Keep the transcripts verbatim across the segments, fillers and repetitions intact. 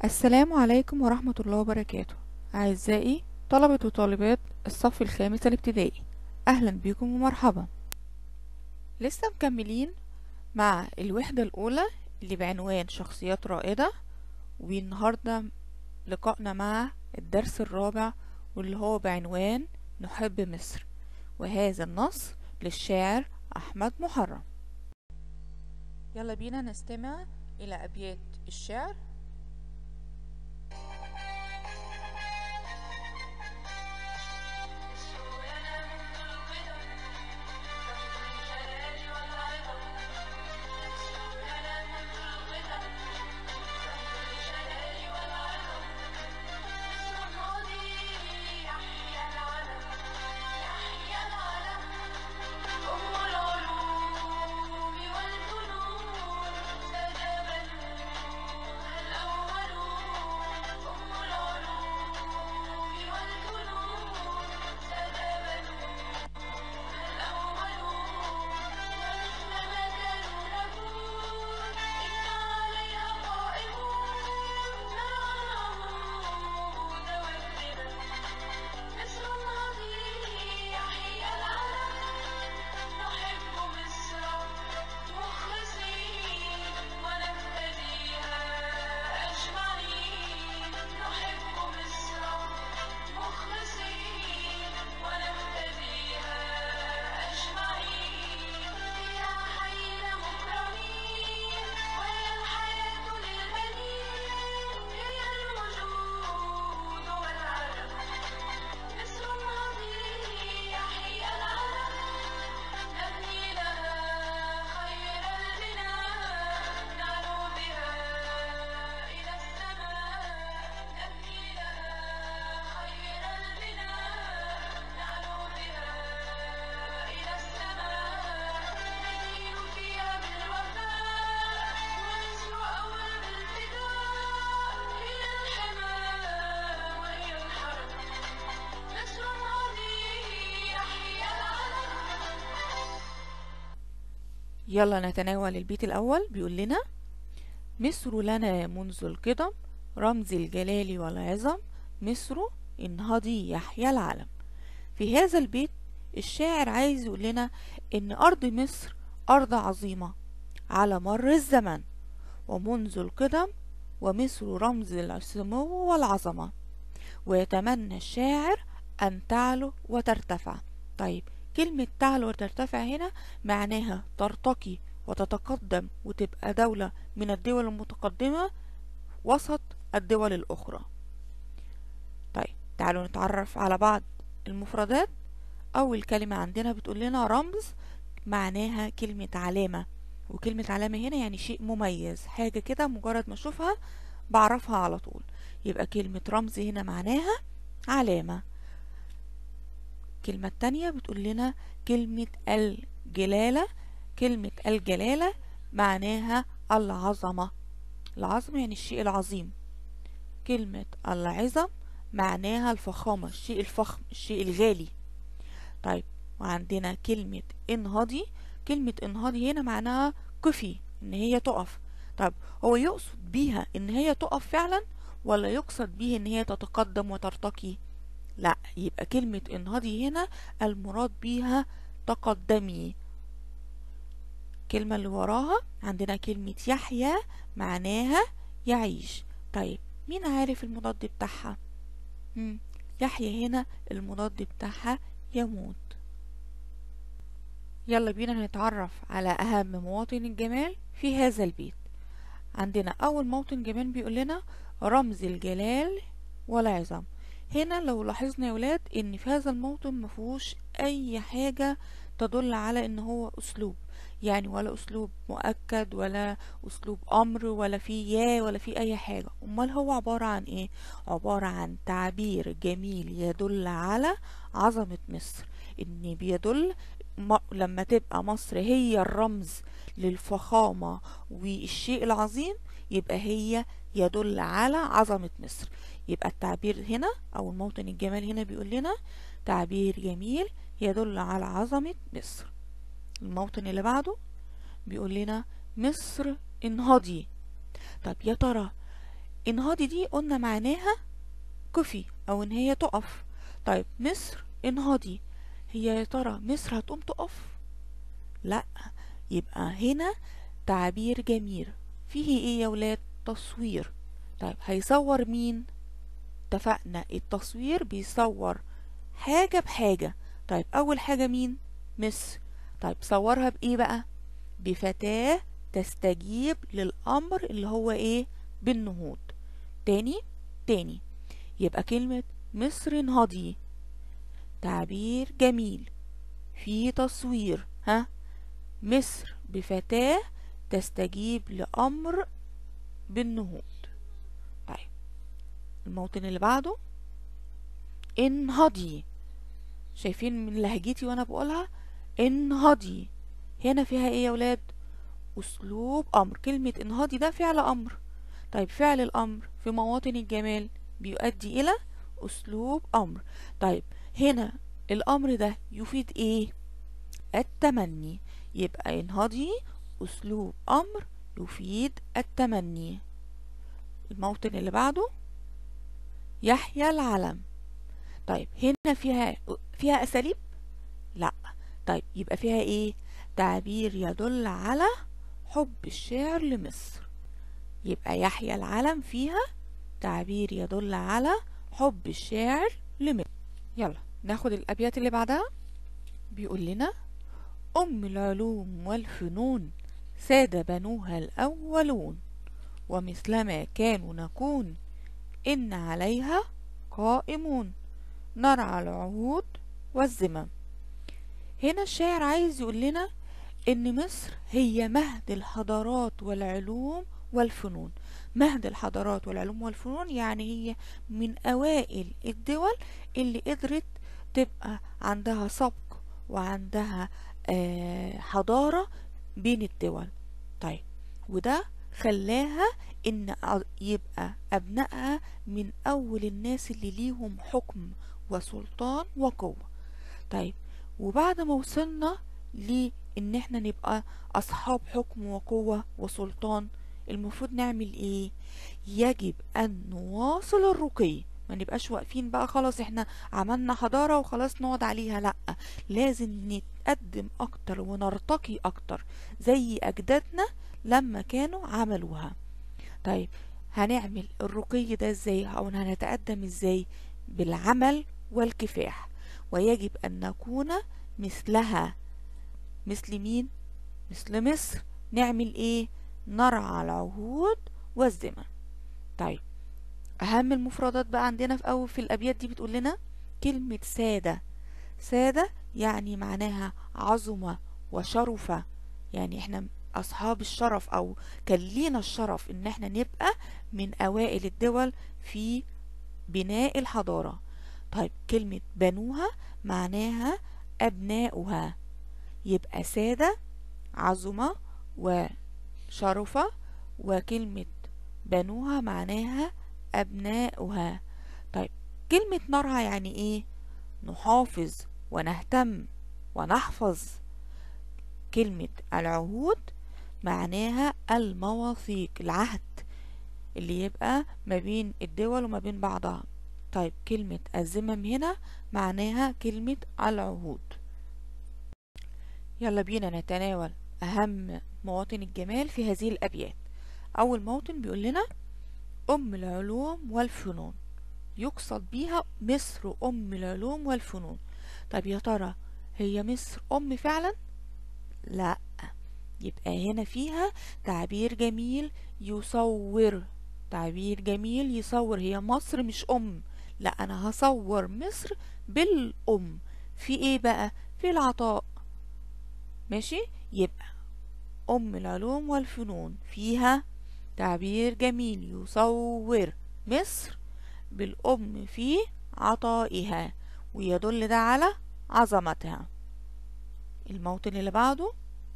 السلام عليكم ورحمة الله وبركاته. أعزائي طلبة وطالبات الصف الخامس الابتدائي، أهلا بكم ومرحبا. لسه مكملين مع الوحدة الأولى اللي بعنوان شخصيات رائدة، والنهاردة لقائنا مع الدرس الرابع واللي هو بعنوان نحب مصر، وهذا النص للشاعر أحمد محرم. يلا بينا نستمع إلى أبيات الشعر. يلا نتناول البيت الأول. بيقول لنا: مصر لنا منذ القدم رمز الجلال والعظم، مصر انهضي يحيى العلم. في هذا البيت الشاعر عايز يقول لنا إن أرض مصر أرض عظيمة على مر الزمن ومنذ القدم، ومصر رمز السمو والعظمة، ويتمنى الشاعر أن تعلو وترتفع. طيب، كلمة تعلو وترتفع هنا معناها ترتقي وتتقدم وتبقى دولة من الدول المتقدمة وسط الدول الأخرى. طيب، تعالوا نتعرف على بعض المفردات. أول كلمة عندنا بتقول لنا رمز، معناها كلمة علامة، وكلمة علامة هنا يعني شيء مميز، حاجة كده مجرد ما أشوفها بعرفها على طول، يبقى كلمة رمز هنا معناها علامة. الكلمة التانية بتقول لنا كلمة الجلالة. كلمة الجلالة معناها العظمة، العظمة يعني الشيء العظيم. كلمة العظم معناها الفخامة، الشيء الفخم، الشيء الغالي. طيب، وعندنا كلمة انهضي. كلمة انهضي هنا معناها قفي، ان هي تقف. طب، هو يقصد بيها ان هي تقف فعلا ولا يقصد بيها ان هي تتقدم وترتقي؟ لا، يبقى كلمة انهضي هنا المراد بيها تقدمي. الكلمة اللي وراها عندنا كلمة يحيى معناها يعيش. طيب، مين عارف المضاد بتاعها؟ مم. يحيى هنا المضاد بتاعها يموت. يلا بينا نتعرف على أهم مواطن الجمال في هذا البيت. عندنا أول موطن جمال بيقول لنا رمز الجلال والعظم. هنا لو لاحظنا يا ولاد ان في هذا الموطن مفيهوش اي حاجة تدل على ان هو اسلوب، يعني ولا اسلوب مؤكد ولا اسلوب امر ولا في يا ولا في اي حاجة. امال هو عبارة عن ايه؟ عبارة عن تعبير جميل يدل على عظمة مصر، ان بيدل م- لما تبقى مصر هي الرمز للفخامة والشيء العظيم، يبقى هي يدل على عظمة مصر. يبقى التعبير هنا أو الموطن الجمال هنا بيقول لنا تعبير جميل يدل على عظمة مصر. الموطن اللي بعده بيقول لنا مصر انهضي. طب يا ترى انهضي دي قلنا معناها كفي او ان هي تقف. طيب مصر انهضي، هي يا ترى مصر هتقوم تقف؟ لا، يبقى هنا تعبير جميل فيه ايه يا ولاد؟ تصوير. طيب هيصور مين؟ اتفقنا التصوير بيصور حاجة بحاجة. طيب اول حاجة مين؟ مصر. طيب صورها بايه بقى؟ بفتاة تستجيب للامر اللي هو ايه؟ بالنهوض. تاني تاني يبقى كلمة مصر انهضي تعبير جميل فيه تصوير. ها، مصر بفتاة تستجيب لأمر بالنهوض. طيب الموطن اللي بعده انهضي. شايفين من لهجتي وانا بقولها؟ انهضي هنا فيها ايه يا ولاد؟ اسلوب امر. كلمة انهضي ده فعل امر. طيب فعل الامر في مواطن الجمال بيؤدي الى اسلوب امر. طيب هنا الامر ده يفيد ايه؟ التمني. يبقى انهضي اسلوب امر يفيد التمني. الموطن اللي بعده يحيى العلم. طيب هنا فيها فيها اساليب؟ لا. طيب يبقى فيها ايه؟ تعبير يدل على حب الشاعر لمصر. يبقى يحيى العلم فيها تعبير يدل على حب الشاعر لمصر. يلا ناخد الابيات اللي بعدها. بيقول لنا أم العلوم والفنون ساد بنوها الأولون، ومثلما كانوا نكون إن عليها قائمون نرعى العهود والذمم. هنا الشاعر عايز يقول لنا إن مصر هي مهد الحضارات والعلوم والفنون. مهد الحضارات والعلوم والفنون يعني هي من أوائل الدول اللي قدرت تبقى عندها سبق وعندها آه حضارة بين الدول. طيب وده خلاها ان يبقى ابنائها من اول الناس اللي ليهم حكم وسلطان وقوة. طيب وبعد ما وصلنا لان احنا نبقى اصحاب حكم وقوة وسلطان، المفروض نعمل ايه؟ يجب ان نواصل الرقي. ما نبقاش واقفين بقى خلاص احنا عملنا حضارة وخلاص نقعد عليها. لا، لازم نتقدم اكتر ونرتقي اكتر زي اجدادنا لما كانوا عملوها. طيب هنعمل الرقي ده ازاي او هنتقدم ازاي؟ بالعمل والكفاح. ويجب ان نكون مثلها. مثل مين؟ مثل مصر. نعمل ايه؟ نرعى العهود والذمم. طيب اهم المفردات بقى عندنا في اول في الابيات دي بتقول لنا كلمة سادة. سادة يعني معناها عظمة وشرفة، يعني احنا اصحاب الشرف او كان لينا الشرف ان احنا نبقى من اوائل الدول في بناء الحضارة. طيب كلمة بنوها معناها ابناؤها. يبقى سادة عظمة وشرفة، وكلمة بنوها معناها أبناؤها. طيب كلمة نرعى يعني إيه؟ نحافظ ونهتم ونحفظ. كلمة العهود معناها المواثيق، العهد اللي يبقى ما بين الدول وما بين بعضها. طيب كلمة الذمم هنا معناها كلمة العهود. يلا بينا نتناول أهم مواطن الجمال في هذه الأبيات. أول موطن بيقول لنا أم العلوم والفنون، يقصد بيها مصر أم العلوم والفنون. طب يا ترى هي مصر أم فعلا؟ لا، يبقى هنا فيها تعبير جميل يصور. تعبير جميل يصور. هي مصر مش أم، لا أنا هصور مصر بالأم. في إيه بقى؟ في العطاء. ماشي، يبقى أم العلوم والفنون فيها تعبير جميل يصور مصر بالأم في عطائها، ويدل ده على عظمتها. الموطن اللي بعده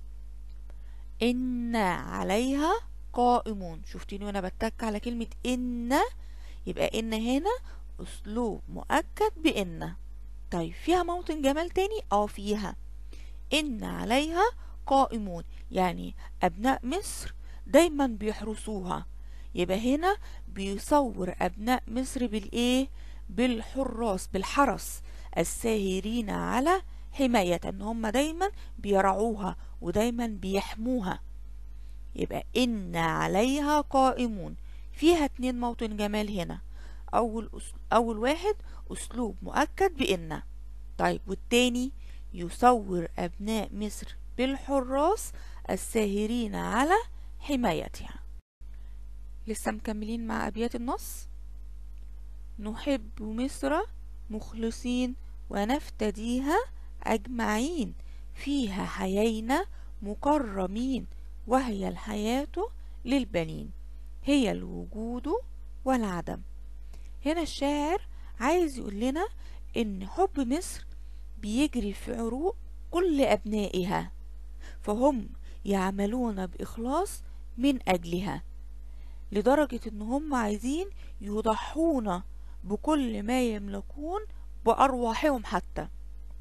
إن عليها قائمون. شفتيني وانا بتك على كلمة إن؟ يبقى إن هنا أسلوب مؤكد بإن. طيب فيها موطن جمال تاني؟ اه فيها. إن عليها قائمون يعني أبناء مصر دايما بيحرسوها. يبقى هنا بيصور أبناء مصر بالإيه؟ بالحراس، بالحرس الساهرين على حماية، إن هم دايما بيرعوها ودايما بيحموها. يبقى إن عليها قائمون، فيها اتنين موطن جمال هنا. أول, أول واحد أسلوب مؤكد بإن. طيب والتاني يصور أبناء مصر بالحراس الساهرين على حمايتها. لسه مكملين مع أبيات النص. نحب مصر مخلصين ونفتديها أجمعين، فيها حيينا مكرمين، وهي الحياة للبنين، هي الوجود والعدم. هنا الشاعر عايز يقول لنا إن حب مصر بيجري في عروق كل أبنائها، فهم يعملون بإخلاص من أجلها، لدرجة إن هم عايزين يضحون بكل ما يملكون، بأرواحهم حتى.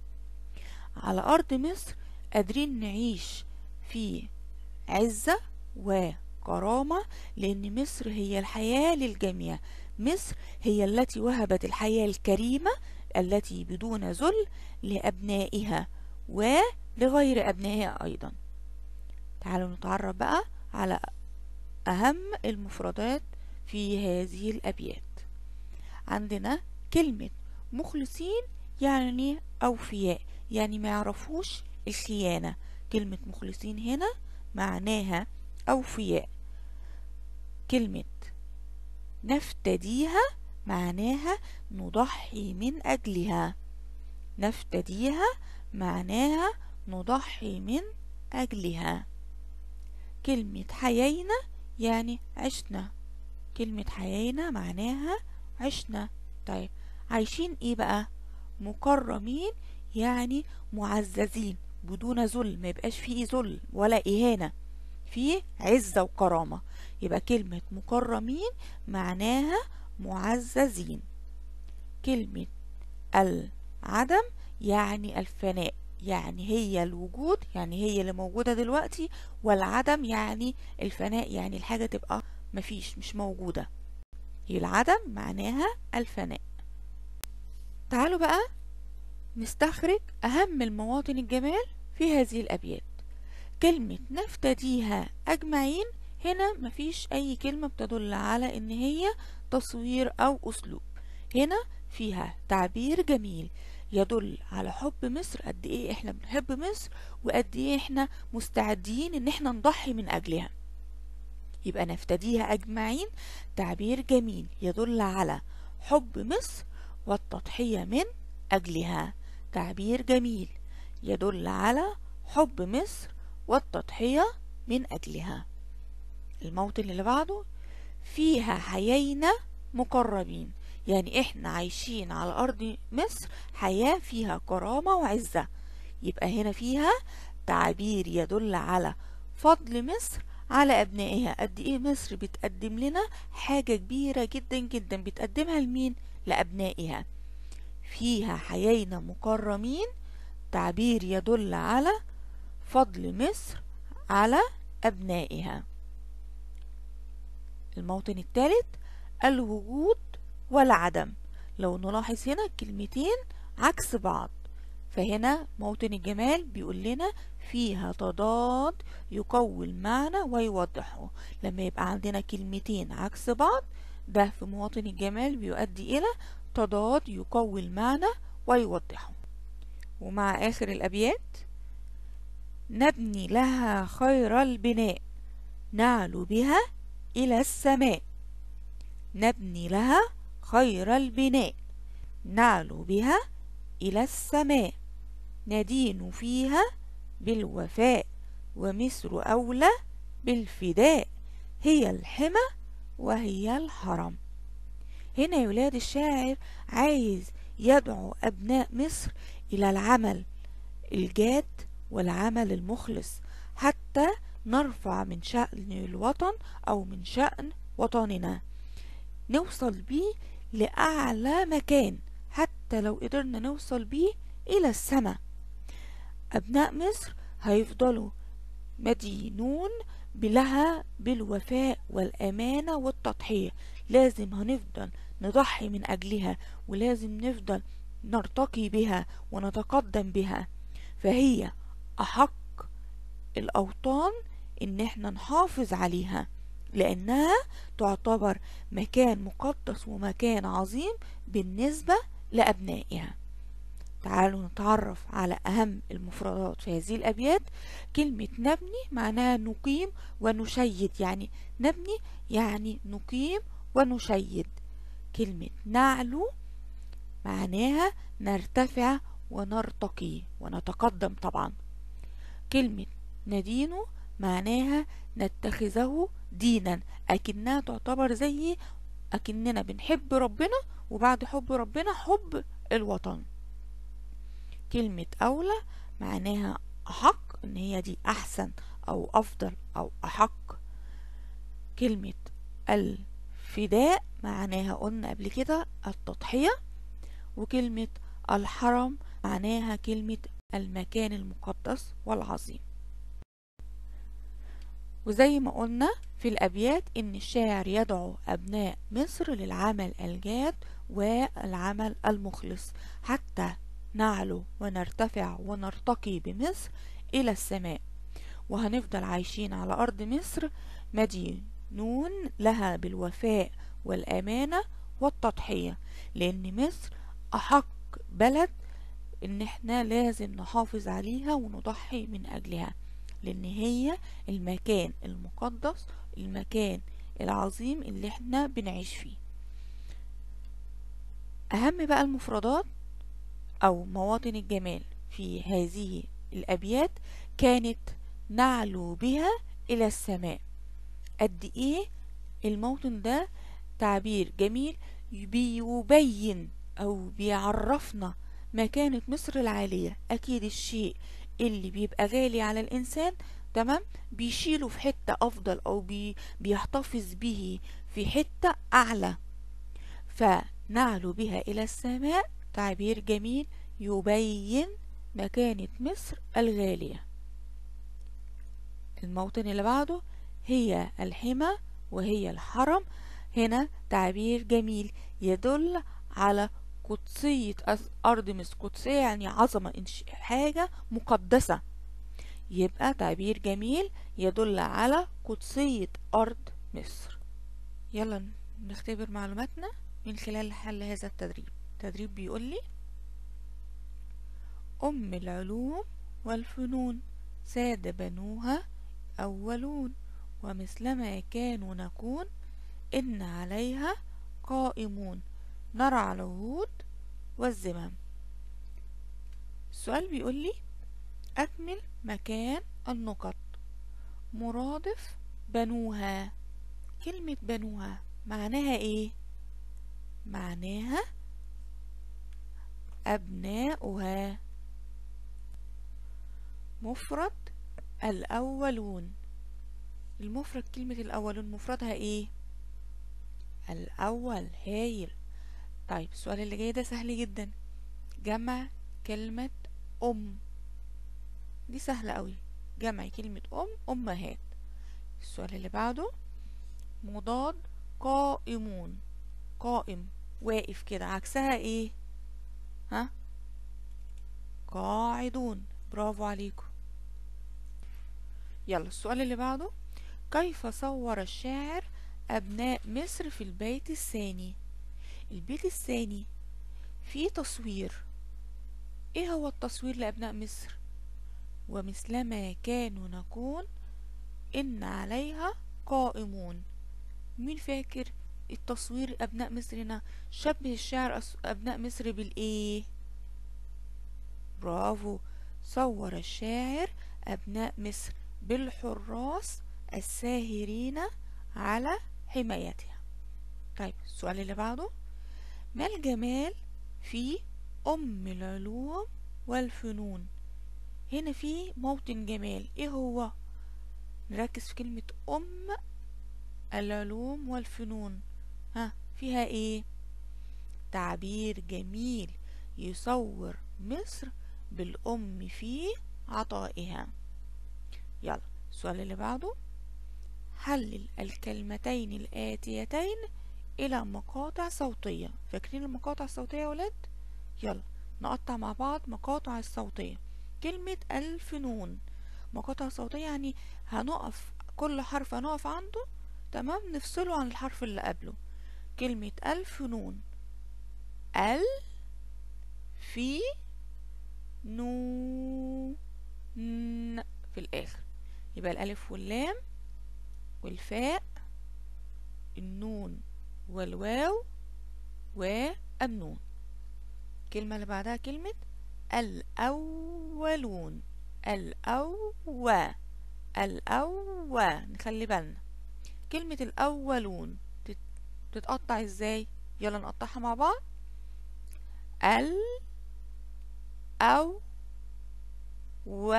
على أرض مصر قادرين نعيش في عزة وكرامة، لأن مصر هي الحياة للجميع. مصر هي التي وهبت الحياة الكريمة التي بدون ذل لأبنائها ولغير أبنائها أيضا. تعالوا نتعرف بقى على أهم المفردات في هذه الأبيات. عندنا كلمة مخلصين يعني أوفياء، يعني ما يعرفوش الخيانة. كلمة مخلصين هنا معناها أوفياء. كلمة نفتديها معناها نضحي من أجلها. نفتديها معناها نضحي من أجلها. كلمة حيينا يعني عشنا. كلمة حيينا معناها عشنا. طيب عايشين ايه بقى؟ مكرمين يعني معززين بدون ذل، ما يبقاش فيه ذل ولا إهانة، فيه عزة وكرامة. يبقى كلمة مكرمين معناها معززين. كلمة العدم يعني الفناء، يعني هي الوجود، يعني هي اللي موجودة دلوقتي، والعدم يعني الفناء، يعني الحاجة تبقى مفيش، مش موجودة. العدم معناها الفناء. تعالوا بقى نستخرج أهم المواطن الجمال في هذه الأبيات. كلمة نفتديها أجمعين، هنا مفيش أي كلمة بتدل على إن هي تصوير أو أسلوب. هنا فيها تعبير جميل يدل على حب مصر، قد إيه إحنا بنحب مصر وقد إيه إحنا مستعدين إن إحنا نضحي من أجلها. يبقى نفتديها أجمعين تعبير جميل يدل على حب مصر والتضحية من أجلها. تعبير جميل يدل على حب مصر والتضحية من أجلها. الموطن اللي بعده فيها حيينا مكرمين، يعني احنا عايشين على أرض مصر حياة فيها كرامة وعزة. يبقى هنا فيها تعبير يدل على فضل مصر على أبنائها. قد إيه مصر بتقدم لنا حاجة كبيرة جدا جدا، بتقدمها لمين؟ لأبنائها. فيها حيينا مكرمين تعبير يدل على فضل مصر على أبنائها. الموطن الثالث الوجود والعدم. لو نلاحظ هنا الكلمتين عكس بعض، فهنا موطن الجمال بيقول لنا فيها تضاد يقوي المعنى ويوضحه. لما يبقى عندنا كلمتين عكس بعض، ده في مواطن الجمال بيؤدي إلى تضاد يقوي المعنى ويوضحه. ومع آخر الأبيات نبني لها خير البناء، نعلو بها إلى السماء. نبني لها خير البناء، نعلو بها إلى السماء. ندين فيها بالوفاء، ومصر أولى بالفداء، هي الحمى وهي الحرم. هنا يا ولاد الشاعر عايز يدعو أبناء مصر إلى العمل الجاد والعمل المخلص، حتى نرفع من شأن الوطن أو من شأن وطننا، نوصل بيه لأعلى مكان، حتى لو قدرنا نوصل بيه إلى السماء. أبناء مصر هيفضلوا مدينون لها بالوفاء والأمانة والتضحية. لازم هنفضل نضحي من أجلها، ولازم نفضل نرتقي بها ونتقدم بها. فهي أحق الأوطان إن احنا نحافظ عليها، لأنها تعتبر مكان مقدس ومكان عظيم بالنسبة لأبنائها. تعالوا نتعرف على أهم المفردات في هذه الأبيات. كلمة نبني معناها نقيم ونشيد، يعني نبني يعني نقيم ونشيد. كلمة نعلو معناها نرتفع ونرتقي ونتقدم طبعا. كلمة ندين معناها نتخذه دينا، أكنها تعتبر زي أكننا بنحب ربنا، وبعد حب ربنا حب الوطن. كلمة أولى معناها أحق، إن هي دي أحسن أو أفضل أو أحق. كلمة الفداء معناها قلنا قبل كده التضحية. وكلمة الحرم معناها كلمة المكان المقدس والعظيم. وزي ما قلنا في الأبيات إن الشاعر يدعو أبناء مصر للعمل الجاد والعمل المخلص حتى نعلو ونرتفع ونرتقي بمصر إلى السماء، وهنفضل عايشين على أرض مصر مدينون لها بالوفاء والأمانة والتضحية، لأن مصر أحق بلد إن احنا لازم نحافظ عليها ونضحي من أجلها، لأن هي المكان المقدس، المكان العظيم اللي احنا بنعيش فيه. أهم بقى المفردات أو مواطن الجمال في هذه الأبيات كانت نعلو بها إلى السماء. قد إيه الموطن ده تعبير جميل بيبين أو بيعرفنا مكانة مصر العالية. أكيد الشيء اللي بيبقى غالي على الإنسان تمام بيشيله في حتة أفضل أو بي بيحتفظ به في حتة أعلى. فنعلو بها إلى السماء تعبير جميل يبين مكانة مصر الغالية. الموطن اللي بعده هي الحمى وهي الحرم. هنا تعبير جميل يدل على قدسية أرض مصر. قدسية يعني عظمة، حاجة مقدسة، يبقى تعبير جميل يدل على قدسية أرض مصر. يلا نختبر معلوماتنا من خلال حل هذا التدريب. التدريب بيقول لي: أم العلوم والفنون ساد بنوها أولون، ومثلما كانوا نكون إن عليها قائمون نرعى العهود والزمام. السؤال بيقول لي: أكمل مكان النقط. مرادف بنوها. كلمة بنوها معناها إيه؟ معناها أبناؤها. مفرد الأولون. المفرد كلمة الأولون مفردها إيه؟ الأول. هايل. طيب السؤال اللي جاي ده سهل جدا. جمع كلمة أم. دي سهلة قوي، جمع كلمة أم أمهات. السؤال اللي بعده: مضاد قائمون. قائم واقف كده، عكسها ايه؟ ها؟ قاعدون. برافو عليكم. يلا السؤال اللي بعده: كيف صور الشاعر أبناء مصر في البيت الثاني؟ البيت الثاني فيه تصوير. ايه هو التصوير لأبناء مصر؟ ومثلما كانوا نكون إن عليها قائمون. مين فاكر التصوير أبناء مصر هنا؟ شبه الشاعر أبناء مصر بالإيه؟ برافو، صور الشاعر أبناء مصر بالحراس الساهرين على حمايتها. طيب السؤال اللي بعده: ما الجمال في أم العلوم والفنون؟ هنا في موطن جمال، ايه هو؟ نركز في كلمة أم العلوم والفنون. ها فيها ايه؟ تعبير جميل يصور مصر بالأم في عطائها. يلا السؤال اللي بعده: حلل الكلمتين الآتيتين إلى مقاطع صوتية. فاكرين المقاطع الصوتية يا ولاد؟ يلا نقطع مع بعض مقاطع الصوتية. كلمة الفنون مقاطع صوتية، يعني هنقف كل حرف هنقف عنده، تمام، نفصله عن الحرف اللي قبله. كلمة الفنون، ال في نو ن في الآخر، يبقى الألف واللام والفاء، النون والواو والنون. الكلمة اللي بعدها كلمة الأولون، الأو الأو نخلي بالنا. كلمة الأولون تتقطع ازاي؟ يلا نقطعها مع بعض. ال أو و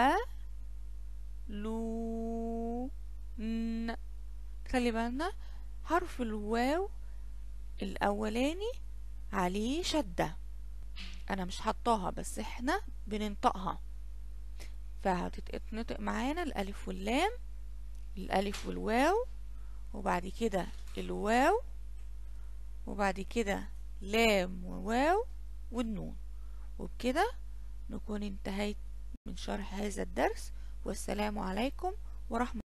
لو ن. خلي بالنا حرف الواو الأولاني عليه شدة، أنا مش حطاها بس احنا بننطقها، فهتتنطق معانا الألف واللام، الألف والواو، وبعد كده الواو، وبعد كده لام وواو والنون. وبكده نكون انتهيت من شرح هذا الدرس، والسلام عليكم ورحمة